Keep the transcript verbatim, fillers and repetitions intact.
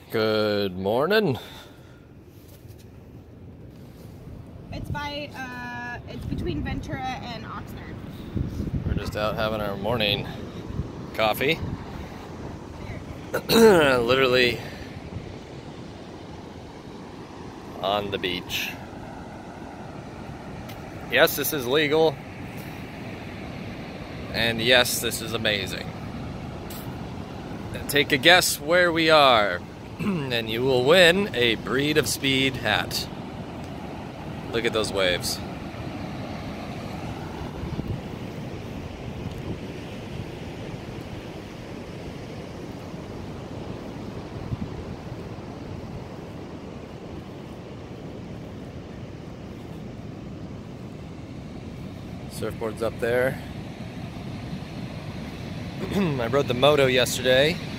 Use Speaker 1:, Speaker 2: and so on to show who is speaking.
Speaker 1: Good morning.
Speaker 2: It's by, uh, it's between Ventura and Oxnard.
Speaker 1: We're just out having our morning coffee. Literally on the beach. Yes, this is legal. And yes, this is amazing. Take a guess where we are, and you will win a Breed of Speed hat. Look at those waves. Surfboard's up there. I rode the moto yesterday.